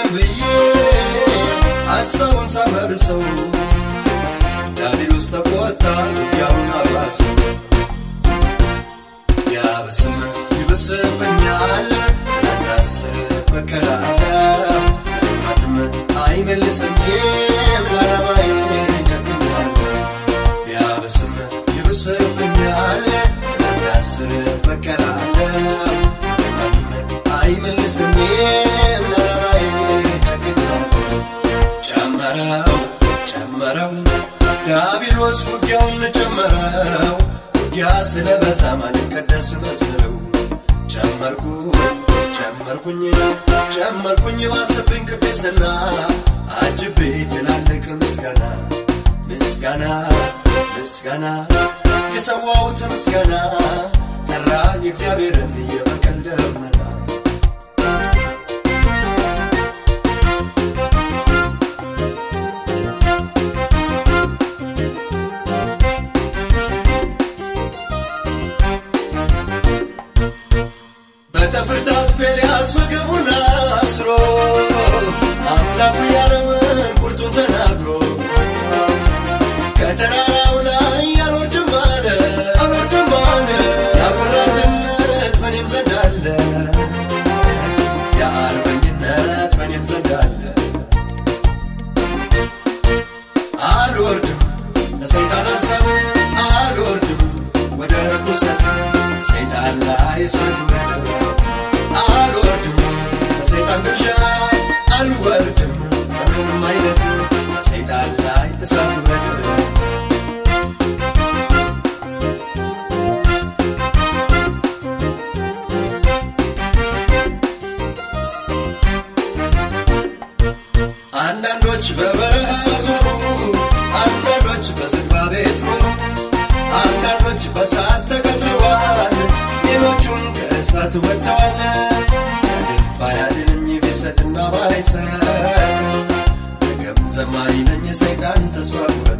ብዬ አሳውን ሳፈርሰው ዳቢሎስ ተቆጣ ውጊያውን አባሰው ያብስም ይብስብኛል ስላዳስር በቀላለሁ ማንም አይመልሰኝም ላላማዬ ጨክኛል ያብስም ይብስብኛል ስላዳስር በቀላለሁ ማንም አይመልሰኝም ላላማዬ ጨክኛል ጨመረው ዳቢሎስ ውጊያውን ጨመረው ውጊያ ስለበዛ ማልቀደስ መስለው ጨመርኩኝ ባሰብኝ ቅድስና አጅቤ ትላልቅ ምስጋና የሰዋሁት ምስጋና ጠራኝ እግዚአብሔርን የበቀል ደመና በተፍርታት በሊያስ ወገቡን አስሮ አምላኩ ያለውን ቁርጡን ተናግሮ ከተራራው ላይ አልወርድም አለ ያቆራጥነት በኔም ዘንድ አለ የአርበኝነት በኔም ዘንድ አለ አልወርድም ለሰይጣን ሐሳብ አልወርድም ወደ ርኩሰት ሰይጣን ላይ እሳት አልወርድም ለሰይጣን ግብዣ አልወርድም ምንም አይነት ሰይጣን ላይ እሳት አንዳንዶች በበረሃ ዞሩ አንዳንዶች በዝግባ ቤት ኖሩ አንዳንዶች በሳት ተቀጥረዋል ሌሎቹም ከእሳት ወጥተዋል ባያድነኝ ቢሰትና ባይሰጥ ነገም ዘማሪ ነኝ ሰይጣን ተስፋ ቁረጥ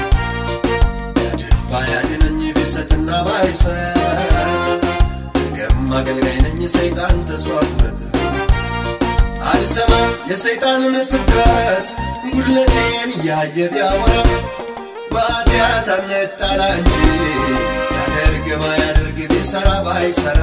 ባያድነኝ ቢሰጥና ባይሰጥ ነገም አገልጋይ ነኝ ሰይጣን ተስፋ ቁረጥ አልሰማም የሰይጣንን ስብከት ጉድለቴን ያየ ቢያወራ ባቲያት አንጣላ እንጂ ያደርግ ባያደርግ ቢሰራ ባይሰራ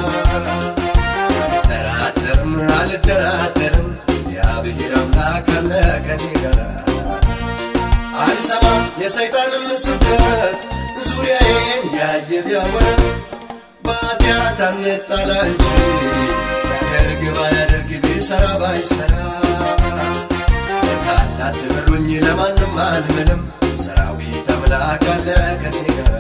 አልደራደርም እግዚአብሔር አምላክ አለ ከኔ ጋር አልሰማም የሰይጣንን ስብከት ዙሪያዬን ያየ ቢያወራ ባቲያት አንጣላ እንጂ ያደርግ ባያደርግ ቢሰራ ባይሰራ ታላት ብሩኝ ለማንም አልምልም ሰራዊት አምላክ አለ ከኔ ጋር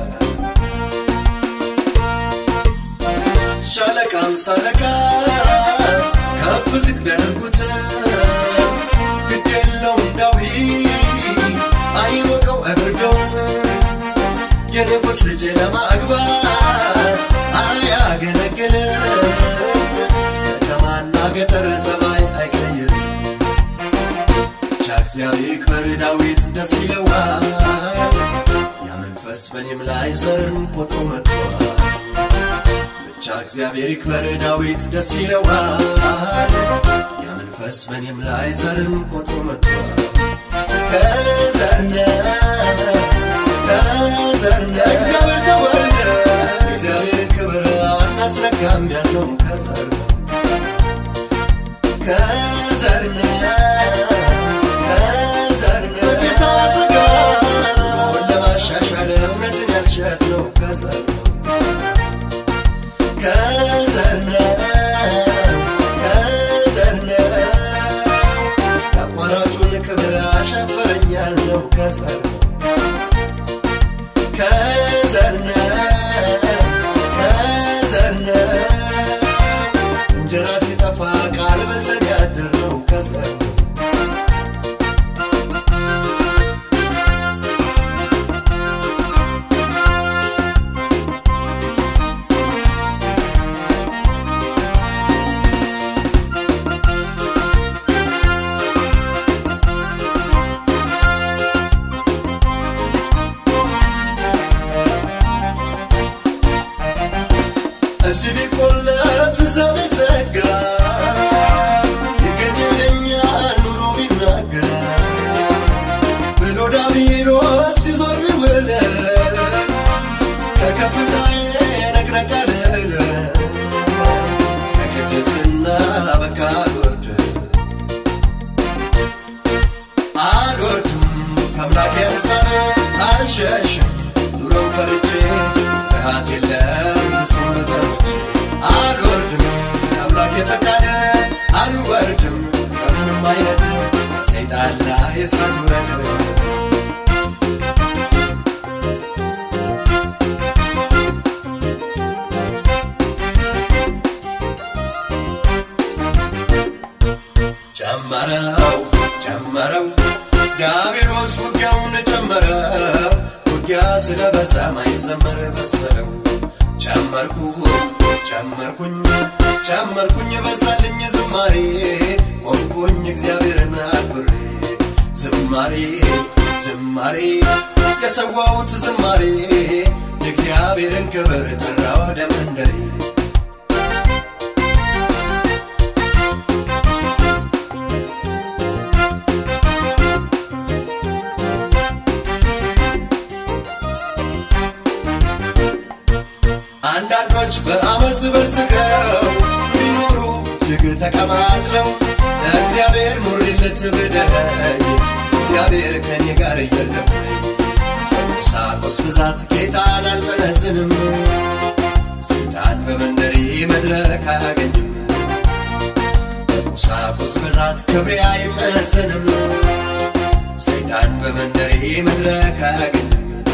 ሻለቃም ሳለቃ ከፍ ዝቅ ቢያደርጉት ግድ የለውም ዳዊት አይሞቀው አይበርደውም የንጉሥ ልጅ ለማግባት አያገለግልም ከተማና ገጠር ሰማይ አይቀይርም ብቻ እግዚአብሔር ይክበር ዳዊት ደስ ይለዋል ያ መንፈስ በኔም ላይ ዘርን ቆጥሮ መጥቷል ብቻ እግዚአብሔር ይክበር ዳዊት ደስ ይለዋል ያ መንፈስ በኔም ላይ ዘርን ቆጥሮ መጥቷል ከዘርነ እግዚአብሔር ተወልደ እግዚአብሔር ክብር አናስነካም ያለው ከዘርነ በጌታ ሥጋ ለማሻሻል እውነትን ያልሸጥነው ከዘርነ ያቋራጩን ክብር አሻፈረኝ ያልነው ከዘርነ እንጀራ ሲጠፋ ቃል በልተን ያደርነው ከዘርነ አይነት ሰይጣን ላይ እሳት ውረድ ጨመረው ዲያብሎስ ውጊያውን ጨመረው ውጊያ ስለበዛ ማይዘመር በሰለው ጨመርኩኝ በዛልኝ ዝማሬ ቆምኩኝ እግዚአብሔርን አክብሬ ዝማሬ የሰዋሁት ዝማሬ የእግዚአብሔርን ክብር ጠራ ወደ መንደሬ አንዳንዶች በአመፅ በልጽገው ቢኖሩ እጅግ ተቀማጥለው ለእግዚአብሔር ኑሪለት ብለኝ እግዚአብሔር ከኔ ጋር የለም በቁሳቁስ ብዛት ጌታን አልመዝንም ሰይጣን በመንደሬ መድረክ አያገኝም በቁሳቁስ ብዛት ክብሬ አይመዘንም ሰይጣን በመንደሬ መድረክ አያገኝም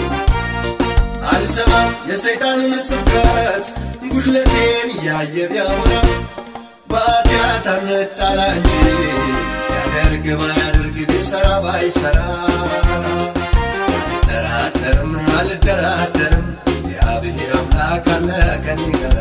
አልሰማም የሰይጣንን ስብከት ጉድለቴን ያየ ቢያወራ ባቲያት አንጣላ እንጂ ያደርግ ባያደርግ ቢሰራ ባይሰራ አልደራደርም እግዚአብሔር አምላክ አለ ከኔ ጋር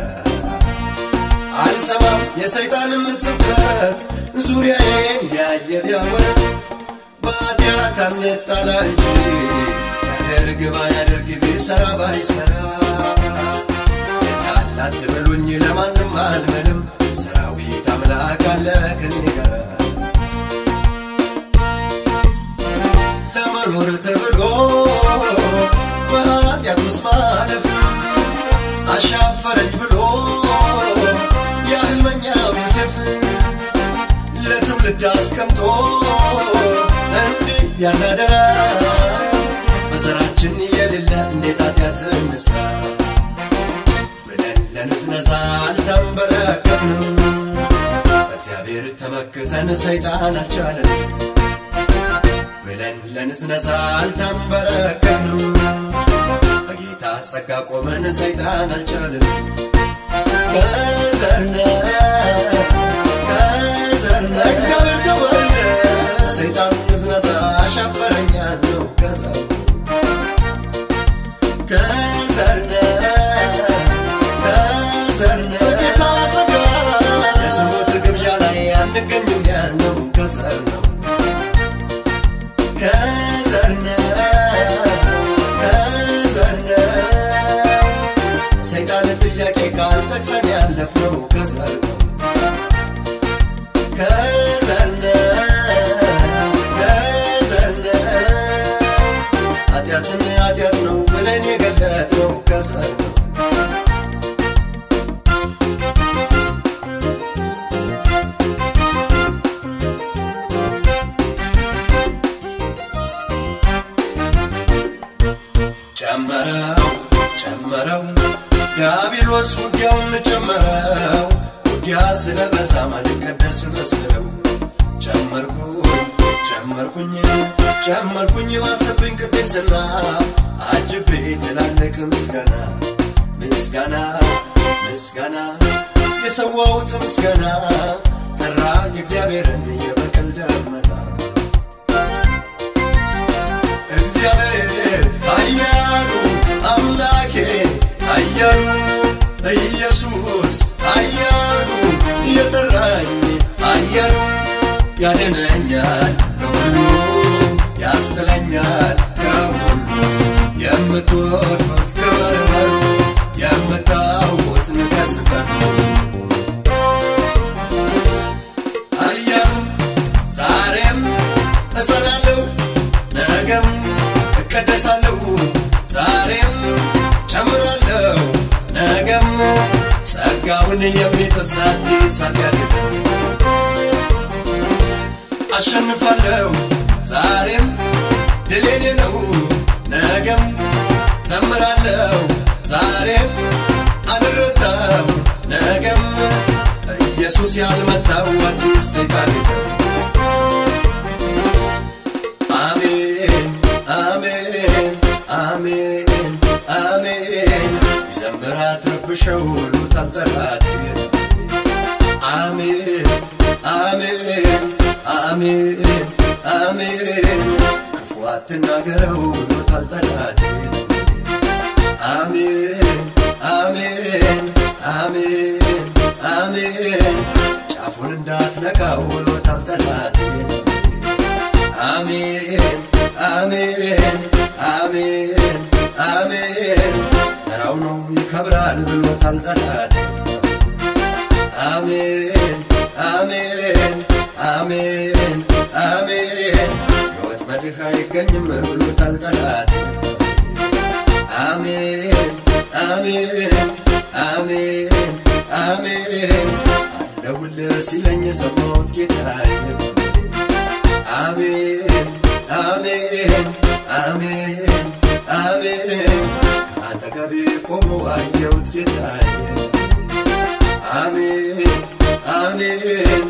አልሰማም የሰይጣንን ስብከት ዙሪያዬን ያየ ቢያወራ ባቲያት አንጣላ እንጂ ያደርግ ባያደርግ ቢሰራ ባይሰራ የታላት ብሉኝ ለማንም አልምልም ሰራዊት አምላክ አለ ከኔ ጋር ለመኖር ተብሎ በኃጢአት ውስጥ ማለፍ አሻፈረኝ ብሎ የሕልመኛው ዮሴፍ ለትውልድ አስቀምጦ እንዲህ ያለ አደራ በዘራችን የሌለ እንዴት ኃጢአት እንስራ ብለን ለንዝነዛ አልተንበረከክንም በእግዚአብሔር ተመክተን ሰይጣን አልቻለን ብለን ለንዝነዛ አልተንበረከክንም በጌታ ጸጋ ቆመን ሰይጣን አልቻለን ከዘርነ እግዚአብሔር ተወልደ ሰይጣን ንዝነዛ አሻፈረኛለሁ ከዘር ከዘርነ በጌታ ጸጋ የስሙት ግብዣ ላይ አንገኝም ያልነው ከዘር ነው ከዘርነ ሰይጣን ጥያቄ ቃል ጠቅሰን ያለፍነው ከዘር ነው ከዘርነ ኃጢአት ነው ብለን የገለጥነው ከዘር ነው ጨመረው ዲያብሎስ ውጊያውን ጨመረው ውጊያ ስለበዛ ማልቀደስ መሰለው ጨመርኩኝ ባሰብኝ ቅድስና አጅቤ ትላልቅ ምስጋና የሰዋሁት ምስጋና ጠራ የእግዚአብሔርን የበቀል ደመና እግዚአብሔር ኃያሉ አምላኬ ኃያሉ ኢየሱስ ኃያሉ የጠራኝ ኃያሉ ያድነኛል ከሁሉ ያስጥለኛል ከሁሉ የምትወዱት ክብር በሉ የምታውቁት ንገስ በሉ አልያዝም ዛሬም እጸናለሁ ነገም እቀደሳለሁ ዛሬም ጨምራለሁ ነገም ጸጋውን የሚጥስ አዲስ ኃጢአት አሸንፋለሁ ዛሬም ድል የኔ ነው ነገም ዘምራለሁ ዛሬም አልረታም ነገም ኢየሱስ ያልመታው አዲስ ሰይጣን ሸው ብሎታል ጠላቴ አሜን አሜን አሜን አሜን ክፉ አትናገረው ብሎታል ጠላቴ አሜን አሜን አሜን አሜን ጫፉን እንዳትነካው ብሎታል ጠላቴ አሜን አሜን አሜን አሜን ተራው ነው ይከብራል ብሎታል ጠላቴ አሜን አሜን አሜን አሜን ወጥመድህ አይገኝም ብሎታል ጠላቴ አሜን አሜን አሜን አሜን አለሁልህ ሲለኝ ሰማሁት ጌታዬ አሜን አሜን አሜን አሜን አጠገቤ ቆሞ አየሁት ጌታዬ አሜን አሜን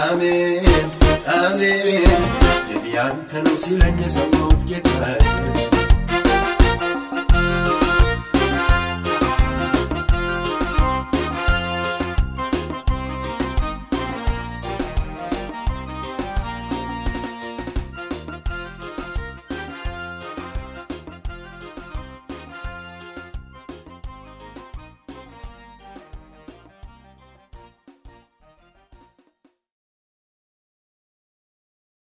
አሜን አሜን ድል ያንተ ነው ሲለኝ ሰማሁት ጌታዬ